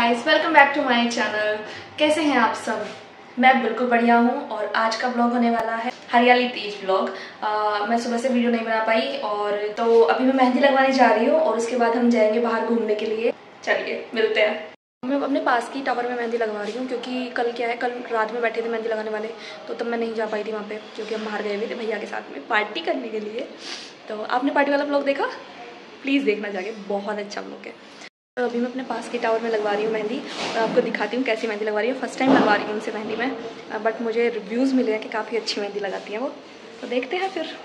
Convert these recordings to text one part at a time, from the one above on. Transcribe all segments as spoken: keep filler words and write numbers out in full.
Guys, welcome back to my channel. कैसे हैं आप सब? मैं बिल्कुल बढ़िया हूँ और आज का ब्लॉग होने वाला है हरियाली तीज ब्लॉग। मैं सुबह से वीडियो नहीं बना पाई और तो अभी मैं मेहंदी लगवाने जा रही हूँ और उसके बाद हम जाएंगे बाहर घूमने के लिए। चलिए मिलते हैं। मैं अपने पास की टावर में मेहंदी लगवा रही हूँ क्योंकि कल क्या है, कल रात में बैठे थे मेहंदी लगाने वाले, तो तब मैं नहीं जा पाई थी वहाँ पे क्योंकि हम बाहर गए हुए थे भैया के साथ में पार्टी करने के लिए। तो आपने पार्टी वाला ब्लॉग देखा? प्लीज़ देखना जाके, बहुत अच्छा ब्लॉग है। तो अभी मैं अपने पास की टावर में लगवा रही हूँ मेहंदी और आपको दिखाती हूँ कैसी मेहंदी लगवा रही हूँ। फर्स्ट टाइम लगवा रही हूँ उनसे मेहंदी में, बट मुझे रिव्यूज़ मिले हैं कि काफ़ी अच्छी मेहंदी लगाती हैं वो। तो देखते हैं फिर,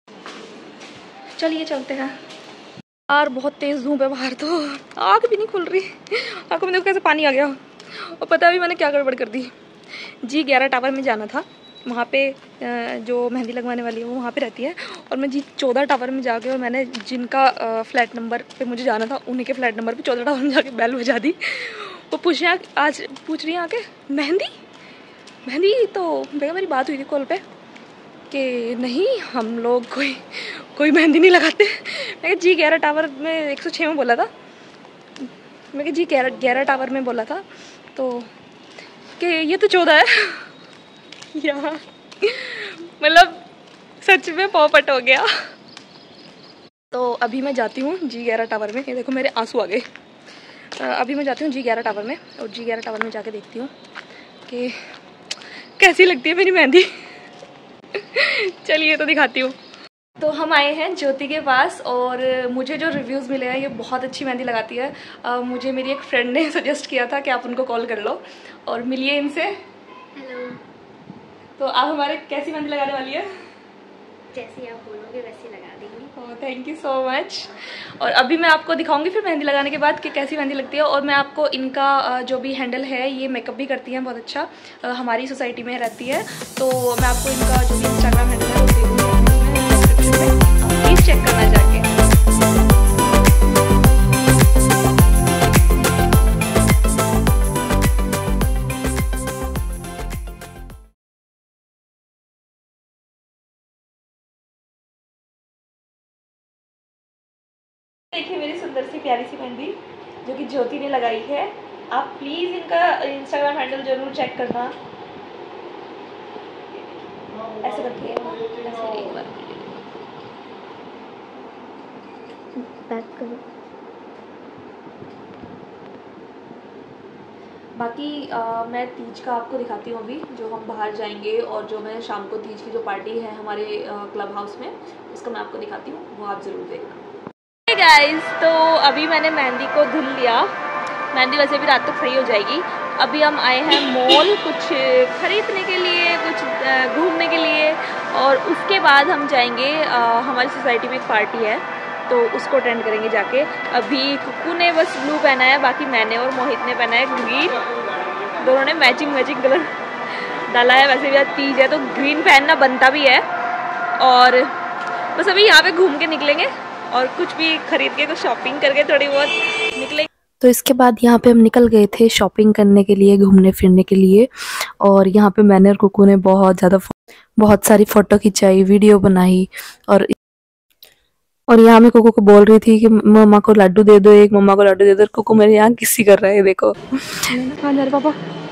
चलिए चलते हैं। यार बहुत तेज़ धूप है बाहर, तो आँख भी नहीं खुल रही। आँखों में देखो कैसे पानी आ गया। और पता है अभी मैंने क्या गड़बड़ कर दी। जी ग्यारह टावर में जाना था, वहाँ पे जो मेहंदी लगवाने वाली है वो वहाँ पे रहती है, और मैं जी चौदह टावर में जाके और मैंने जिनका फ्लैट नंबर पे मुझे जाना था उन्हीं के फ्लैट नंबर पे चौदह टावर में जाके बेल बजा दी। वो पूछ रहे हैं आज पूछ रही हैं आके मेहंदी मेहंदी तो भैया मेरी बात हुई थी कॉल पे कि नहीं हम लोग कोई कोई मेहंदी नहीं लगाते। मैं जी ग्यारह टावर में एक सौ छः में बोला था, मैं जी ग्यारह ग्यारह टावर में बोला था, तो कि ये तो चौदह है। यार मतलब सच में पॉपट हो गया। तो अभी मैं जाती हूँ जी ग्यारह टावर में। ये देखो मेरे आंसू आ गए। अभी मैं जाती हूँ जी ग्यारह टावर में और जी ग्यारह टावर में जाके देखती हूँ कि कैसी लगती है मेरी मेहंदी। चलिए तो दिखाती हूँ। तो हम आए हैं ज्योति के पास और मुझे जो रिव्यूज़ मिले हैं ये बहुत अच्छी मेहंदी लगाती है। uh, मुझे मेरी एक फ्रेंड ने सजेस्ट किया था कि आप उनको कॉल कर लो और मिलिए इनसे। हेलो। तो आप हमारे कैसी मेहंदी लगाने वाली है? जैसी आप बोलोगे वैसी लगा देंगे। Oh thank you so much. और अभी मैं आपको दिखाऊंगी फिर मेहंदी लगाने के बाद कि कैसी मेहंदी लगती है। और मैं आपको इनका जो भी हैंडल है, ये मेकअप भी करती हैं बहुत अच्छा, हमारी सोसाइटी में रहती है। तो मैं आपको इनका जो भी इंस्टाग्राम हैंडल है वो दे दूँगी, प्लीज़ चेक करना जाके। देखिए मेरी सुंदर सी प्यारी सी मेहंदी जो कि ज्योति ने लगाई है। आप प्लीज़ इनका इंस्टाग्राम हैंडल जरूर चेक करना। ऐसे रखिए, ऐसे एक बार पैक करो। बाकी आ, मैं तीज का आपको दिखाती हूँ अभी, जो हम बाहर जाएंगे और जो मैं शाम को तीज की जो पार्टी है हमारे क्लब हाउस में, उसका मैं आपको दिखाती हूँ, वो आप ज़रूर देखना। हे गाइस, तो अभी मैंने मेहंदी को धुल लिया। मेहंदी वैसे भी रात तक सही हो जाएगी। अभी हम आए हैं मॉल कुछ खरीदने के लिए, कुछ घूमने के लिए, और उसके बाद हम जाएंगे। आ, हमारी सोसाइटी में एक पार्टी है तो उसको अटेंड करेंगे जाके। अभी कुकू ने बस ब्लू पहना है, बाकी मैंने और मोहित ने पहना है ग्रीन। दोनों ने मैचिंग मैचिंग कलर डाला है। वैसे भी आज तीज है तो ग्रीन पहनना बनता भी है। और बस अभी यहाँ पे घूम के निकलेंगे और कुछ भी खरीद के, कुछ शॉपिंग करके थोड़ी बहुत निकलेंगे। तो इसके बाद यहाँ पे हम निकल गए थे शॉपिंग करने के लिए, घूमने फिरने के लिए। और यहाँ पे मैंने और कुकू ने बहुत ज़्यादा बहुत सारी फ़ोटो खिंचाई, वीडियो बनाई। और और यहाँ मैं कुकू को बोल रही थी कि मम्मा को लड्डू दे दो, एक मम्मा को लड्डू दे दो। कुकू मेरे यहाँ किसी कर रहे हैं, देखो। कहाँ जा रहे पापा?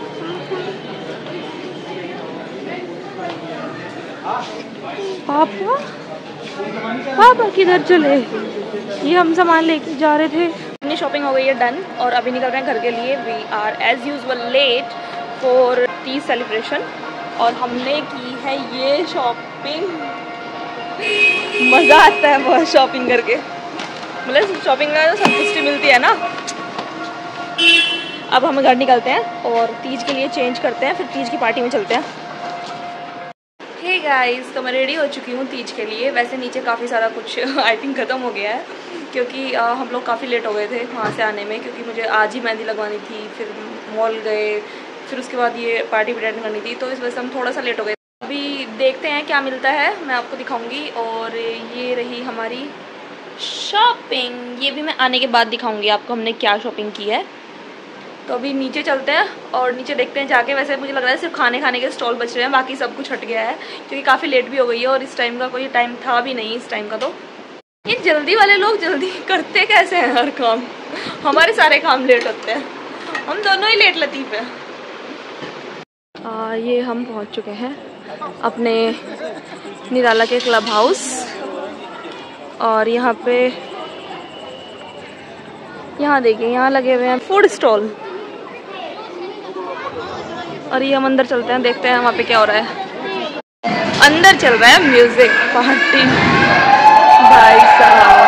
पापा पापा किधर चले? ये हम सामान लेके जा रहे थे। अपनी शॉपिंग हो गई है डन और अभी निकल रहे हैं घर के लिए। We are as usual late for Teej celebration और हमने की है ये शॉपिंग। मज़ा आता है बहुत शॉपिंग करके, मतलब शॉपिंग में तो संतुष्टि मिलती है ना। अब हम घर निकलते हैं और तीज के लिए चेंज करते हैं, फिर तीज की पार्टी में चलते हैं। हे गाइस, तो मैं रेडी हो चुकी हूँ तीज के लिए। वैसे नीचे काफ़ी सारा कुछ आई थिंक ख़त्म हो गया है क्योंकि आ, हम लोग काफ़ी लेट हो गए थे वहाँ से आने में, क्योंकि मुझे आज ही मेहंदी लगवानी थी, फिर मॉल गए, फिर उसके बाद ये पार्टी भी अटेंड करनी थी, तो इस वजह से हम थोड़ा सा लेट हो गए। अभी देखते हैं क्या मिलता है, मैं आपको दिखाऊंगी। और ये रही हमारी शॉपिंग, ये भी मैं आने के बाद दिखाऊंगी आपको हमने क्या शॉपिंग की है। तो अभी नीचे चलते हैं और नीचे देखते हैं जाके। वैसे मुझे लग रहा है सिर्फ खाने खाने के स्टॉल बच रहे हैं, बाकी सब कुछ हट गया है क्योंकि काफ़ी लेट भी हो गई है और इस टाइम का कोई टाइम था भी नहीं इस टाइम का। तो ये जल्दी वाले लोग जल्दी करते कैसे हैं हर काम, हमारे सारे काम लेट होते हैं। हम दोनों ही लेट लतीफ़ है। आ, ये हम पहुंच चुके हैं अपने निराला के क्लब हाउस और यहाँ पे यहाँ देखिए यहाँ लगे हुए हैं फूड स्टॉल और ये हम अंदर चलते हैं, देखते हैं वहाँ पे क्या हो रहा है। अंदर चल रहा है म्यूजिक पार्टी भाई साहब।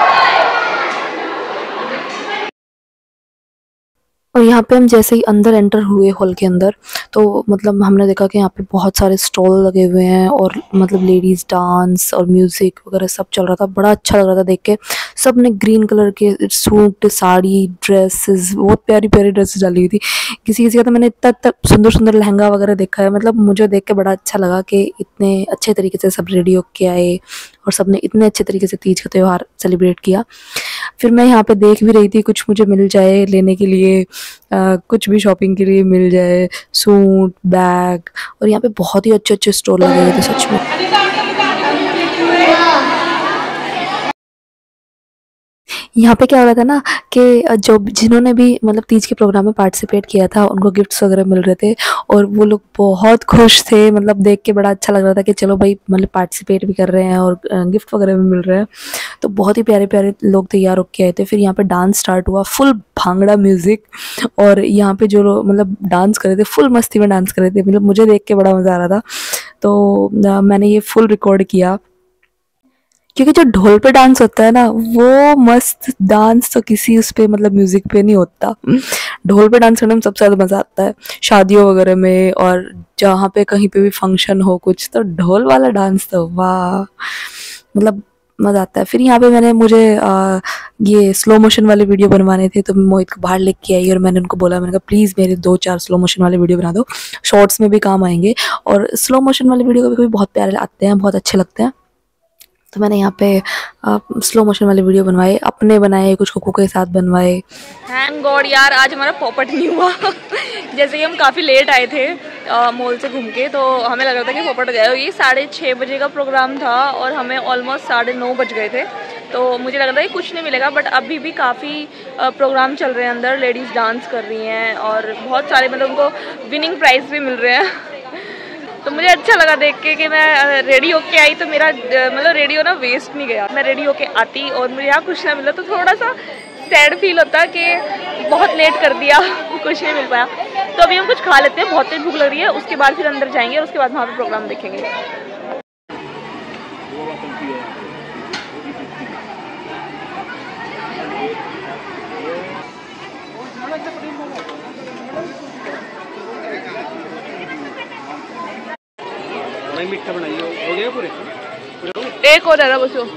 और यहाँ पे हम जैसे ही अंदर एंटर हुए हॉल के अंदर तो मतलब हमने देखा कि यहाँ पे बहुत सारे स्टॉल लगे हुए हैं और मतलब लेडीज़ डांस और म्यूज़िक वगैरह सब चल रहा था। बड़ा अच्छा लग रहा था देख के। सब ने ग्रीन कलर के सूट, साड़ी, ड्रेसेस, बहुत प्यारी प्यारी ड्रेसेस डाली हुई थी। किसी किसी का तो मैंने इतना इतना सुंदर सुंदर लहंगा वगैरह देखा है। मतलब मुझे देख के बड़ा अच्छा लगा कि इतने अच्छे तरीके से सब रेडी होके आए और सब ने इतने अच्छे तरीके से तीज का त्यौहार सेलिब्रेट किया। फिर मैं यहाँ पे देख भी रही थी कुछ मुझे मिल जाए लेने के लिए, आ, कुछ भी शॉपिंग के लिए मिल जाए, सूट, बैग। और यहाँ पे बहुत ही अच्छे अच्छे स्टॉल लगे हुए थे सच में। यहाँ पे क्या हो रहा था ना कि जो जिन्होंने भी मतलब तीज के प्रोग्राम में पार्टिसिपेट किया था उनको गिफ्ट्स वगैरह मिल रहे थे और वो लोग बहुत खुश थे। मतलब देख के बड़ा अच्छा लग रहा था कि चलो भाई मतलब पार्टिसिपेट भी कर रहे हैं और गिफ्ट वगैरह भी मिल रहे हैं। तो बहुत ही प्यारे प्यारे लोग तैयार होके आए थे। फिर यहाँ पे डांस स्टार्ट हुआ, फुल भांगड़ा म्यूज़िक। और यहाँ पे जो लोग मतलब डांस कर रहे थे फुल मस्ती में डांस कर रहे थे। मतलब मुझे देख के बड़ा मज़ा आ रहा था। तो मैंने ये फुल रिकॉर्ड किया क्योंकि जो ढोल पे डांस होता है ना वो मस्त डांस तो किसी उस पे मतलब म्यूजिक पे नहीं होता। ढोल पे डांस करने में सबसे ज़्यादा मज़ा आता है शादियों वगैरह में और जहाँ पे कहीं पे भी फंक्शन हो कुछ, तो ढोल वाला डांस तो वाह मतलब मज़ा आता है। फिर यहाँ पे मैंने मुझे आ, ये स्लो मोशन वाले वीडियो बनवाने थे तो मैं मोहित को बाहर लेके आई और मैंने उनको बोला, मैंने कहा प्लीज़ मेरे दो चार स्लो मोशन वाले वीडियो बना दो, शॉर्ट्स में भी काम आएंगे। और स्लो मोशन वाले वीडियो कभी कभी बहुत प्यारे आते हैं, बहुत अच्छे लगते हैं। तो मैंने यहाँ पे स्लो मोशन वाले वीडियो बनवाए, अपने बनाए, कुछ कुकू के साथ बनवाए। थैंक गॉड यार आज हमारा पॉपट नहीं हुआ। जैसे कि हम काफ़ी लेट आए थे मॉल से घूम के, तो हमें लग रहा था कि पॉपट हो जाएगा। ये साढ़े छः बजे का प्रोग्राम था और हमें ऑलमोस्ट साढ़े नौ बज गए थे। तो मुझे लग रहा था कि कुछ नहीं मिलेगा, बट अभी भी काफ़ी प्रोग्राम चल रहे हैं अंदर। लेडीज़ डांस कर रही हैं और बहुत सारे मतलब उनको विनिंग प्राइज़ भी मिल रहे हैं। तो मुझे अच्छा लगा देख के कि मैं रेडी होके आई तो मेरा मतलब रेडी होना वेस्ट नहीं गया। मैं रेडी होके आती और मुझे यहाँ कुछ ना मिला तो थोड़ा सा सैड फील होता कि बहुत लेट कर दिया, कुछ नहीं मिल पाया। तो अभी हम कुछ खा लेते हैं, बहुत तेज भूख लग रही है। उसके बाद फिर अंदर जाएंगे और उसके बाद वहाँ पे प्रोग्राम देखेंगे। मीठा बनाइए, हो गया पूरे? एक और है बस।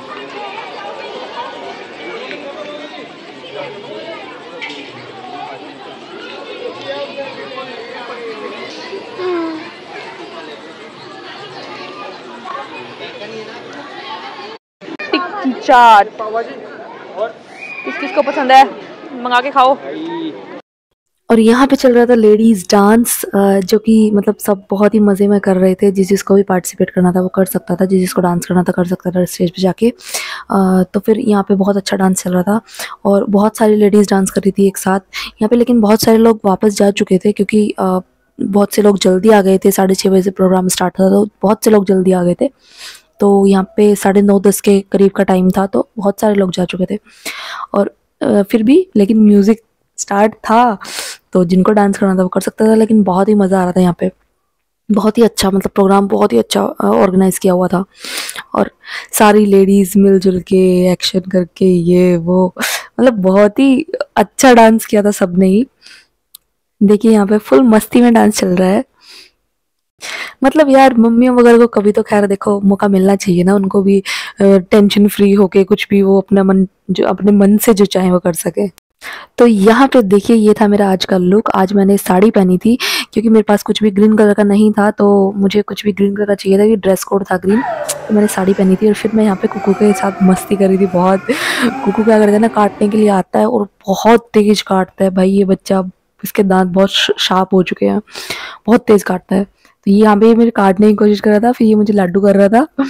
टिक्की चाट किस किस को पसंद है, मंगा के खाओ। और यहाँ पे चल रहा था लेडीज़ डांस, जो कि मतलब सब बहुत ही मज़े में कर रहे थे। जिस जिसको भी पार्टिसिपेट करना था वो कर सकता था, जिस जिसको डांस करना था कर सकता था स्टेज पे जाके। तो फिर यहाँ पे बहुत अच्छा डांस चल रहा था और बहुत सारी लेडीज़ डांस कर रही थी एक साथ यहाँ पे। लेकिन बहुत सारे लोग वापस जा चुके थे क्योंकि बहुत से लोग जल्दी आ गए थे। साढ़े छः बजे से प्रोग्राम स्टार्ट था तो बहुत से लोग जल्दी आ गए थे। तो यहाँ पे साढ़े नौ दस के करीब का टाइम था तो बहुत सारे लोग जा चुके थे। और फिर भी लेकिन म्यूज़िक स्टार्ट था तो जिनको डांस करना था वो कर सकता था। लेकिन बहुत ही मज़ा आ रहा था यहाँ पे, बहुत ही अच्छा मतलब प्रोग्राम बहुत ही अच्छा ऑर्गेनाइज़ किया हुआ था। और सारी लेडीज़ मिलजुल के एक्शन करके ये वो मतलब बहुत ही अच्छा डांस किया था सबने ही। देखिए यहाँ पे फुल मस्ती में डांस चल रहा है। मतलब यार मम्मियों वगैरह को कभी तो खैर देखो मौका मिलना चाहिए ना, उनको भी टेंशन फ्री होके कुछ भी वो अपना मन जो अपने मन से जो चाहे वो कर सके। तो यहाँ पे देखिए ये था मेरा आज का लुक। आज मैंने साड़ी पहनी थी क्योंकि मेरे पास कुछ भी ग्रीन कलर का नहीं था तो मुझे कुछ भी ग्रीन कलर का चाहिए था, कि ड्रेस कोड था ग्रीन, तो मैंने साड़ी पहनी थी। और फिर मैं यहाँ पे कुकू के साथ मस्ती करी थी बहुत। कुकू क्या करता है ना, काटने के लिए आता है और बहुत तेज काटता है भाई ये बच्चा। इसके दांत बहुत शार्प हो चुके हैं, बहुत तेज काटता है। तो ये यहाँ पे मेरे काटने की कोशिश कर रहा था, फिर ये मुझे लड्डू कर रहा था।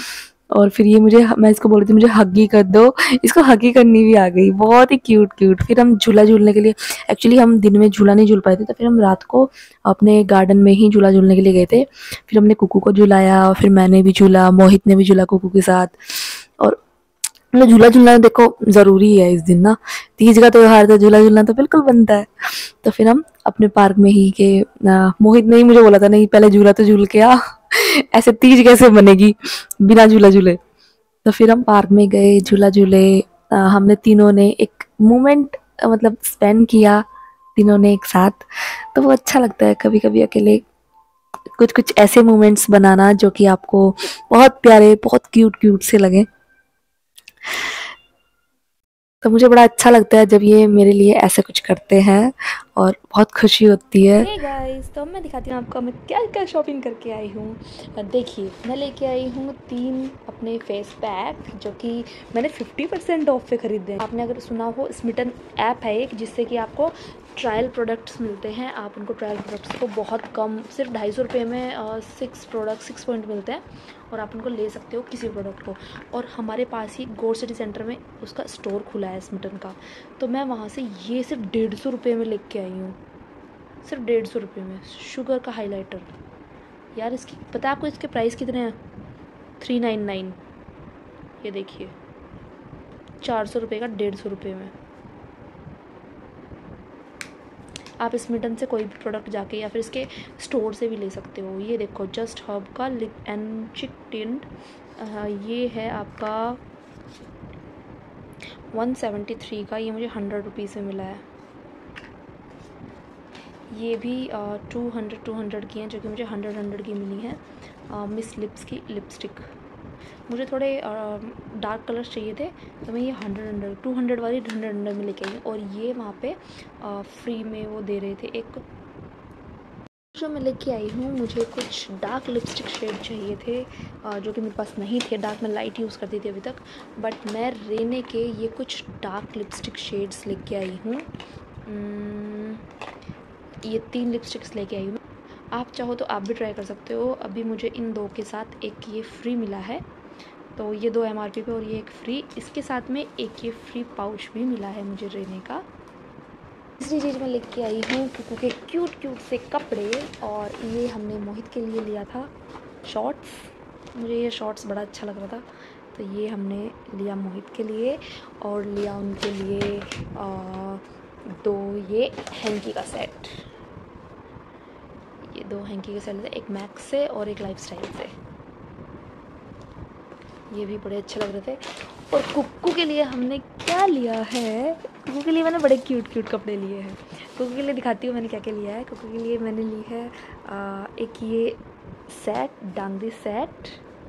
और फिर ये मुझे मैं इसको बोल रही थी मुझे हगी कर दो, इसको हगी करनी भी आ गई, बहुत ही क्यूट क्यूट। फिर हम झूला झूलने के लिए, एक्चुअली हम दिन में झूला नहीं झूल पाए थे, तो फिर हम रात को अपने गार्डन में ही झूला झूलने के लिए गए थे। फिर हमने कुकू को झुलाया, फिर मैंने भी झूला, मोहित ने भी झूला कुकू के साथ। और मतलब झूला झूलना देखो ज़रूरी है इस दिन ना, तीज का त्योहार तो झूला झूलना तो बिल्कुल बनता है। तो फिर हम अपने पार्क में ही के आ, मोहित ने ही मुझे बोला था नहीं पहले झूला तो झूल के आ, ऐसे तीज कैसे बनेगी बिना झूला झूले। तो फिर हम पार्क में गए, झूला झूले, आ, हमने तीनों ने एक मोमेंट मतलब स्पेंड किया तीनों ने एक साथ। तो वो अच्छा लगता है कभी कभी अकेले कुछ कुछ ऐसे मोमेंट्स बनाना जो कि आपको बहुत प्यारे, बहुत क्यूट क्यूट से लगे। तो मुझे बड़ा अच्छा लगता है जब ये मेरे लिए ऐसे कुछ करते हैं और बहुत खुशी होती है। हे गाइस, तो मैं दिखाती हूँ आपको मैं क्या क्या शॉपिंग करके आई हूँ। देखिए मैं लेके आई हूँ तीन अपने फेस पैक जो कि मैंने फिफ्टी परसेंट ऑफ पे खरीदे हैं। आपने अगर सुना हो, स्मिटन ऐप है एक जिससे कि आपको ट्रायल प्रोडक्ट्स मिलते हैं। आप उनको ट्रायल प्रोडक्ट्स को बहुत कम, सिर्फ ढाई सौ रुपये में सिक्स प्रोडक्ट सिक्स पॉइंट मिलते हैं और आप उनको ले सकते हो किसी प्रोडक्ट को। और हमारे पास ही गोड सिटी सेंटर में उसका स्टोर खुला है स्मिटन का, तो मैं वहाँ से ये सिर्फ डेढ़ सौ रुपये में लेके आई हूँ, सिर्फ डेढ़ सौ रुपये में। शुगर का हाइलाइटर यार, इसकी पता है आपको इसके प्राइस कितने हैं? Three nine nine. ये देखिए चार सौ रुपये का डेढ़ सौ रुपये में। आप स्मिटन से कोई भी प्रोडक्ट जाके या फिर इसके स्टोर से भी ले सकते हो। ये देखो जस्ट हर्ब का लिप एंड चिक टिंट, ये है आपका वन सेवेंटी थ्री का, ये मुझे हंड्रेड रुपीज़ में मिला है। ये भी टू हंड्रेड टू हंड्रेड की हैं जो कि मुझे हंड्रेड हंड्रेड की मिली हैं। मिस लिप्स की लिपस्टिक, मुझे थोड़े डार्क कलर्स चाहिए थे तो मैं ये हंड्रेड हंड्रेड टू हंड्रेड वाली हंड्रेड हंड्रेड में लेके आई हूँ। और ये वहाँ पे फ्री में वो दे रहे थे। एक जो मैं लेके आई हूँ, मुझे कुछ डार्क लिपस्टिक शेड चाहिए थे जो कि मेरे पास नहीं थे। डार्क में लाइट यूज़ करती थी अभी तक, बट मैं रेने के ये कुछ डार्क लिपस्टिक शेड्स लेके आई हूँ। ये तीन लिपस्टिक्स लेके आई हूँ। आप चाहो तो आप भी ट्राई कर सकते हो। अभी मुझे इन दो के साथ एक ये फ्री मिला है, तो ये दो एम आर पी पे और ये एक फ्री। इसके साथ में एक ये फ्री पाउच भी मिला है मुझे रेने का। तीसरी चीज़ मैं लेके आई हूँ कुकू के क्यूट क्यूट से कपड़े, और ये हमने मोहित के लिए लिया था शॉर्ट्स। मुझे ये शॉर्ट्स बड़ा अच्छा लग रहा था, तो ये हमने लिया मोहित के लिए। और लिया उनके लिए आ, दो ये हैंकी का सेट, ये दो हैंकी के सेट थे, एक मैक्स से और एक लाइफस्टाइल से। ये भी बड़े अच्छे लग रहे थे। और कुक्कू के लिए हमने क्या लिया है, कुक्कू के लिए मैंने बड़े क्यूट क्यूट कपड़े लिए हैं। कुक्कू के लिए दिखाती हूँ मैंने क्या क्या लिया है। कुक्कू के लिए मैंने ली है आ, एक ये सेट, डांगरी सेट,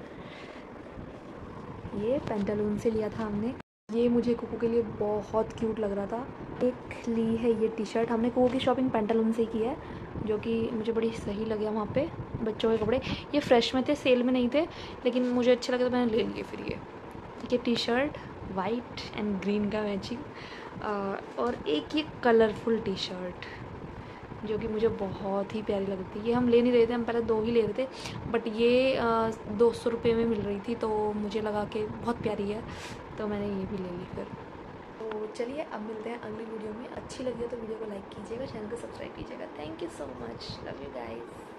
ये पेंटालून से लिया था हमने। ये मुझे कुकू के लिए बहुत क्यूट लग रहा था। एक ली है ये टी शर्ट, हमने कुकू की शॉपिंग पेंटालून से की है जो कि मुझे बड़ी सही लगे वहाँ पे। बच्चों के कपड़े ये फ्रेश में थे, सेल में नहीं थे, लेकिन मुझे अच्छे लगे तो मैंने ले लिए। फिर ये ये T shirt white and green का मैचिंग, और एक ये कलरफुल टी शर्ट जो कि मुझे बहुत ही प्यारी लग रही थी। ये हम ले नहीं रहे थे, हम पहले दो ही ले रहे थे, बट ये दो सौ रुपये में मिल रही थी तो मुझे लगा कि बहुत प्यारी है, तो मैंने ये भी ले ली फिर। तो चलिए अब मिलते हैं अगली वीडियो में। अच्छी लगी हो तो वीडियो को लाइक कीजिएगा, चैनल को सब्सक्राइब कीजिएगा। Thank you so much, love you guys.